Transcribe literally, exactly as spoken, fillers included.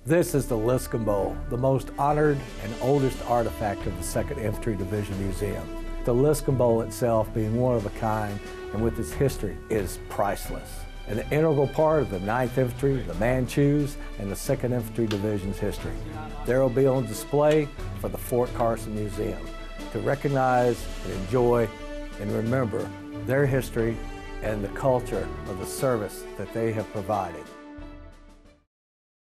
This is the Liscum Bowl, the most honored and oldest artifact of the second Infantry Division Museum. The Liscum Bowl itself, being one of a kind and with its history, is priceless. An integral part of the ninth Infantry, the Manchus, and the second Infantry Division's history. There will be on display for the Fort Carson Museum to recognize and enjoy and remember their history and the culture of the service that they have provided.